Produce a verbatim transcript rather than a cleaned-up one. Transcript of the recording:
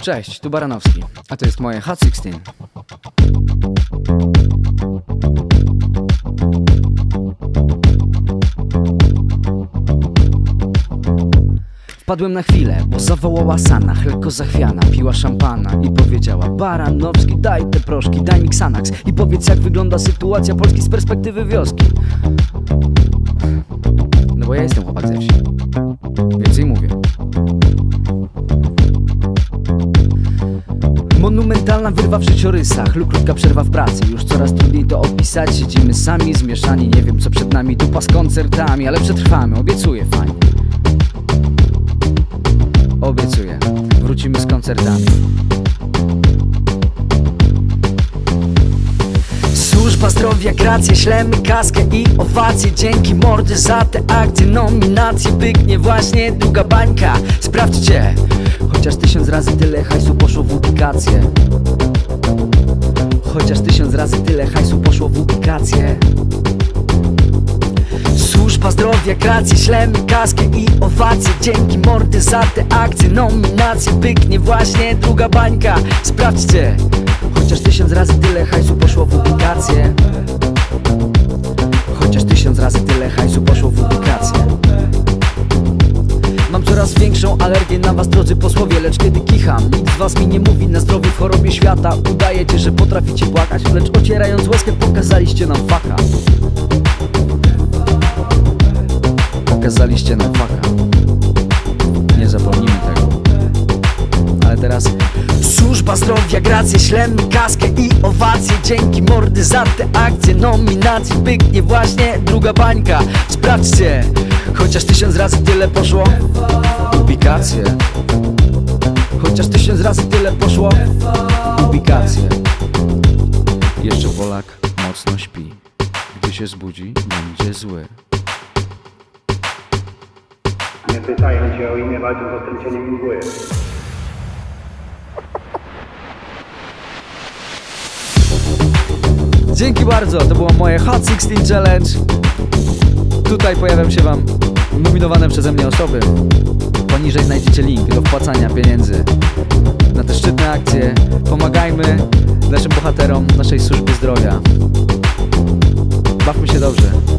Cześć, tu Baranowski, a to jest moje Hot szesnaście. Wpadłem na chwilę, bo zawołała Sanach, lekko zachwiana, piła szampana i powiedziała: Baranowski, daj te proszki, daj mi Xanax i powiedz, jak wygląda sytuacja Polski z perspektywy wioski. No bo ja jestem chłopak ze wsi, więc jej mówię. Monumentalna wyrwa w życiorysach lub krótka przerwa w pracy. Już coraz trudniej to opisać. Siedzimy sami, zmieszani, nie wiem co przed nami. Dupa z koncertami, ale przetrwamy, obiecuję, fajnie. Obiecuję, wrócimy z koncertami. Służba zdrowia, gracje, ślemy kaskę i owacje. Dzięki mordy za te akcje, nominacje. Pyknie właśnie druga bańka. Sprawdźcie, chociaż tysiąc razy tyle hajsu poszło w ubikację. Chociaż tysiąc razy tyle hajsu poszło w ubikację. Służba zdrowia, gracje, ślemy kaskę i owacje. Dzięki mordy za te akcje, nominacje. Pyknie właśnie druga bańka. Sprawdźcie, chociaż tysiąc razy tyle hajsu poszło w ubikację. Chociaż tysiąc razy tyle hajsu poszło w ubikację. Mam coraz większą alergię na was, drodzy posłowie, lecz kiedy kicham, nikt z was mi nie mówi na zdrowie w chorobie świata. Udajecie, że potraficie płakać, lecz ocierając łezkę pokazaliście nam faka. Pokazaliście nam faka. Nie zapomnimy tego. Ale teraz służba zdrowia, gracje, ślemy kaskę i owacje. Dzięki mordy za te akcje, nominacje. Pyknie właśnie druga bańka. Sprawdźcie, chociaż tysiąc razy tyle poszło w ubikację. Chociaż tysiąc razy tyle poszło w ubikację. Jeszcze Polak mocno śpi. Gdy się zbudzi, będzie zły. Nie pytają cię o imię, walczą z ostręczeniem mgły. Dzięki bardzo, to było moje Hot szesnaście Challenge. Tutaj pojawią się wam nominowane przeze mnie osoby. Poniżej znajdziecie link do wpłacania pieniędzy na te szczytne akcje. Pomagajmy naszym bohaterom naszej służby zdrowia. Bawmy się dobrze.